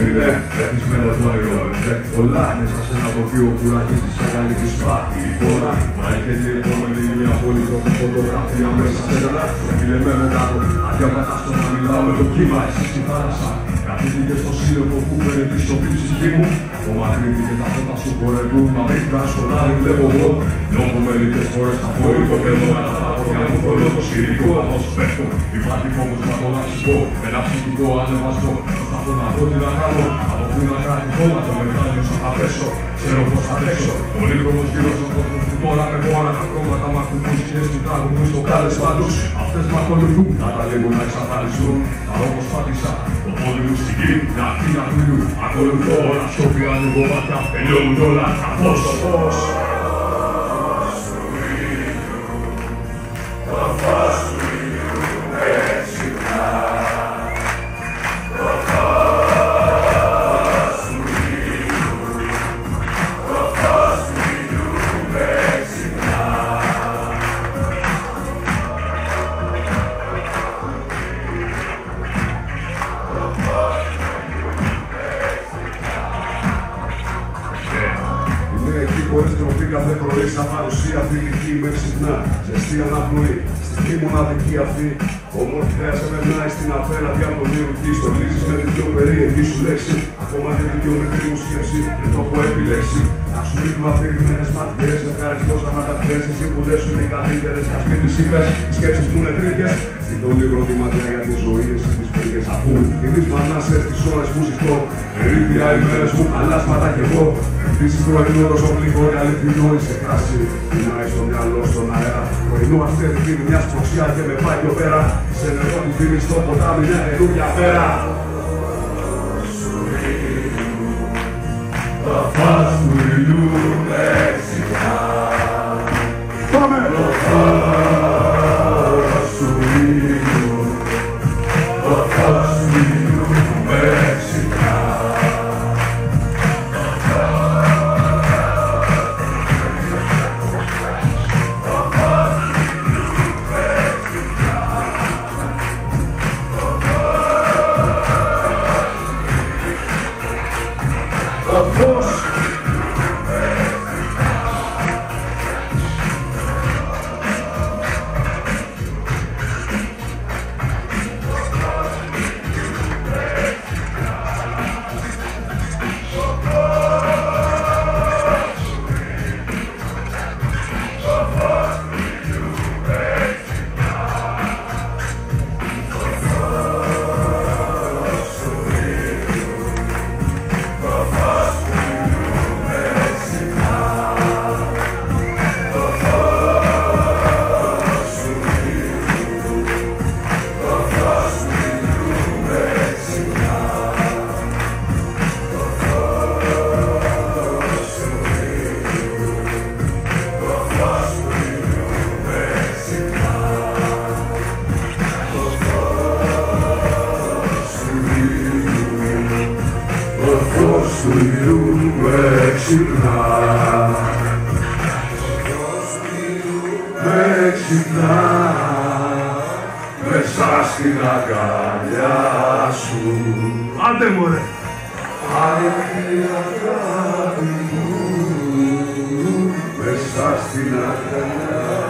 είναι ευτυχισμένο το όνειρο. Πολλά μέσα σε ένα τοπίο που ραγίζει σαν καλή τη σπάτη. Τώρα, μα έχετε επόμενη μια πόλη τρόπο φωτογραφία μέσα σε ένα επιλεμμένο κάτω. Αδιαπατάστο να μιλάω με το κύμα, εσύ στη θάλασσα. Καθίστηκε στο σύλλογο που φέρε τη σοφή ψυχή μου. Απομακρύνθηκε τα φώτα σου χορεύουν, μα μην πράσινο βλέπω εγώ. Λόγω μερικές φορές θα πω υποπαίδω, αλλά τα πόδια μου θολώ το σκηνικό. Από όσο πέφτω, υπάρχει φόβος να το λαψικό. Ένα ψυχικό ανεβαστό, προσπαθώ να δω τι να κάνω. Από πού να κρατηθώ, να το μετάλλιο σαν θα πέσω. Ξέρω πως θα τρέξω, πολύ δρόμος γύρω στον κόσμο που τώρα με μόνα τα χρώματα μ' ακούν μουσικές του τράγου μου στο κάλεσμα τους. Αυτές μ' ακολουθούν, καταλήγουν να εξαφανιστούν. Τα όπως πάτησα, το πόδι μου στην γη, να αρχή να κλείνουν. Ακολουθώ όλα, στο οποίο ανοίγω μάτια, τελειώνουν όλα, καθώς το φως. Χωρίς τροφή κάθε πρωί σαν παρουσία φιλική με ξυπνά. Ζεστή αναπνοή, στιγμή μοναδική αυτή. Όμορφη θέα σε περνάει στην απέναντι από τον ιερουκή. Στολίζεις με την πιο περίεργη σου λέξη. Ακόμα και την πιο μικρή μου σκέψη δεν το έχω επιλέξει. Να σου ρίχνω αφηρημένες ματιές. Ευχαριστώ σαν να τα πιέσεις. Εσύ που δεν σου είναι οι καλύτερες. Κι ας μην τις είπες, οι σκέψεις που είναι τρίκες. Ζητώ λίγο τη ματιά για τη ζωή. Εσύ τις πήγες αφού θυμείς μανάσες τις ώρες που ζητώ. Ερήπια οι μέρες μου, αλάσματα κι εγώ. Επίσης πρωινό τόσο πληγό η αληθινό είσαι κράση. Πεινάει στο μυαλό στον αέρα. Πρωινό αστέρι δίνει μια σπροξιά και με πάει πιο πέρα. Σε νερό που δίνει στο ποτάμι μια καινούργια πέρα. Το φως του ήλιου με ξυπνά. Πάμε! Το φως του ήλιου. Το φως του ήλιου με ξυπνά. Του ήλιου με ξυπνά. Με ξυπνά μέσα στην αγκαλιά σου. Άντε μωρέ! Άντε αγάπη μου μέσα στην αγκαλιά